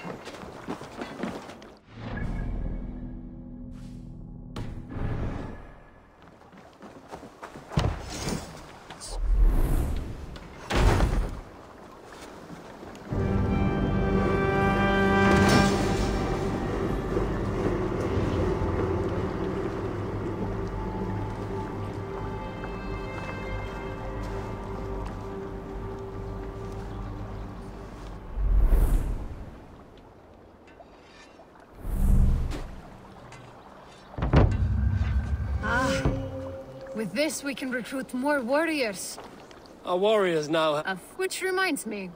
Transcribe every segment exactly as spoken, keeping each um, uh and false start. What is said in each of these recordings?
With this, we can recruit more warriors. Our warriors now... Uh, which reminds me.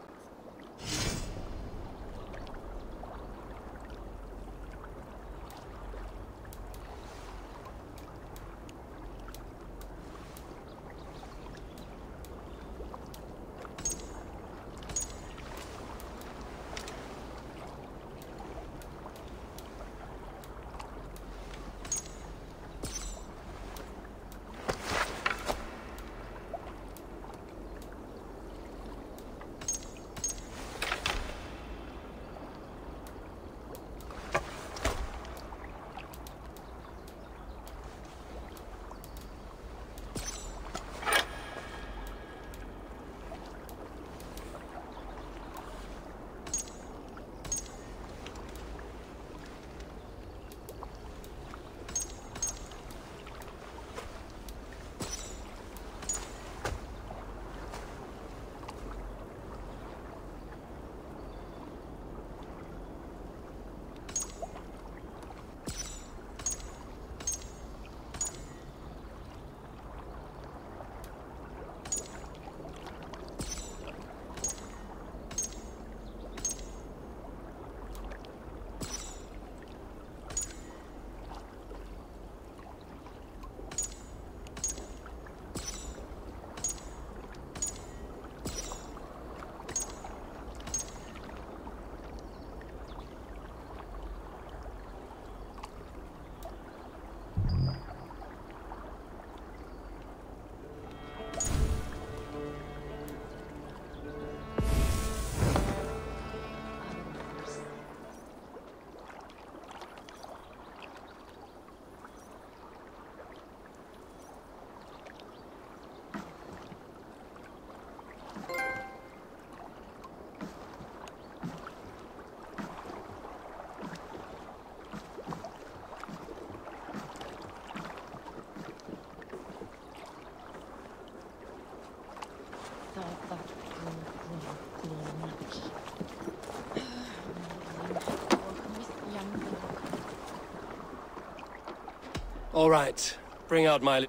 All right, bring out my...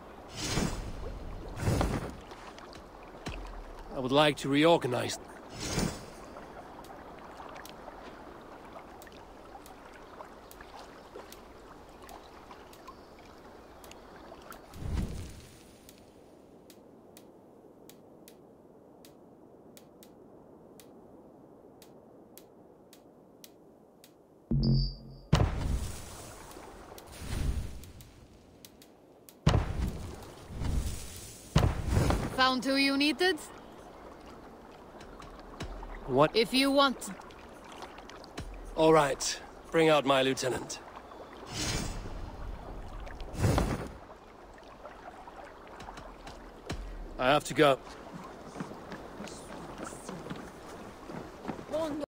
I would like to reorganize. Found who you needed? What? If you want... All right, bring out my lieutenant. I have to go.